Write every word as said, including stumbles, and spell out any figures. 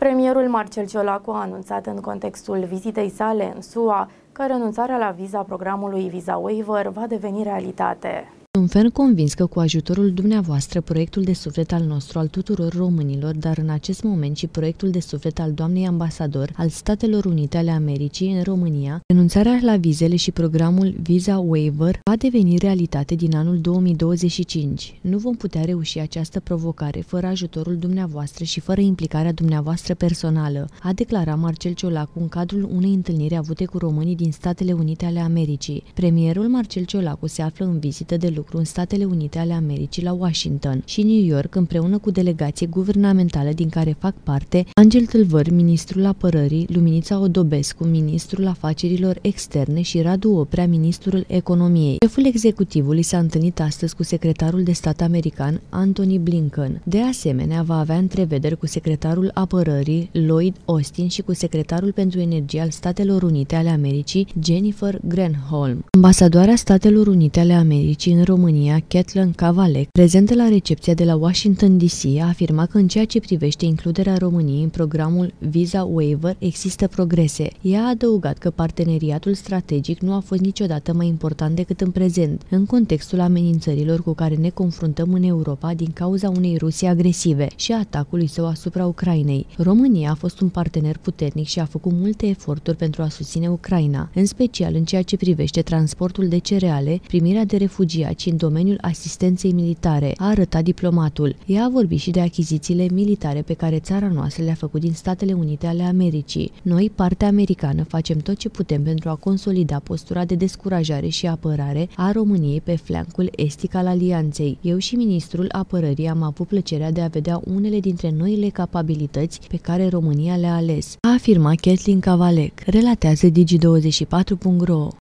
Premierul Marcel Ciolacu a anunțat în contextul vizitei sale în S U A că renunțarea la viza programului Visa Waiver va deveni realitate. Sunt ferm convins că cu ajutorul dumneavoastră, proiectul de suflet al nostru, al tuturor românilor, dar în acest moment și proiectul de suflet al doamnei ambasador al Statelor Unite ale Americii în România, renunțarea la vizele și programul Visa Waiver va deveni realitate din anul două mii douăzeci și cinci. Nu vom putea reuși această provocare fără ajutorul dumneavoastră și fără implicarea dumneavoastră personală, a declarat Marcel Ciolacu în cadrul unei întâlniri avute cu românii din Statele Unite ale Americii. Premierul Marcel Ciolacu se află în vizită de lucru în Statele Unite ale Americii la Washington și New York împreună cu delegație guvernamentală din care fac parte Angel Tâlvăr, ministrul apărării, Luminița Odobescu, ministrul afacerilor externe și Radu Oprea, ministrul economiei. Șeful executivului s-a întâlnit astăzi cu secretarul de stat american Antony Blinken. De asemenea, va avea întrevederi cu secretarul apărării Lloyd Austin și cu secretarul pentru energie al Statelor Unite ale Americii Jennifer Granholm. Ambasadoarea Statelor Unite ale Americii în România, Kathleen Kavalec, prezentă la recepția de la Washington D C, a afirmat că în ceea ce privește includerea României în programul Visa Waiver există progrese. Ea a adăugat că parteneriatul strategic nu a fost niciodată mai important decât în prezent, în contextul amenințărilor cu care ne confruntăm în Europa din cauza unei Rusii agresive și a atacului său asupra Ucrainei. România a fost un partener puternic și a făcut multe eforturi pentru a susține Ucraina, în special în ceea ce privește transportul de cereale, primirea de refugiați în domeniul asistenței militare, a arătat diplomatul. Ea a vorbit și de achizițiile militare pe care țara noastră le-a făcut din Statele Unite ale Americii. Noi, partea americană, facem tot ce putem pentru a consolida postura de descurajare și apărare a României pe flancul estic al alianței. Eu și ministrul apărării am avut plăcerea de a vedea unele dintre noile capabilități pe care România le-a ales, a afirmat Kathleen Kavalec, relatează Digi douăzeci și patru punct ro.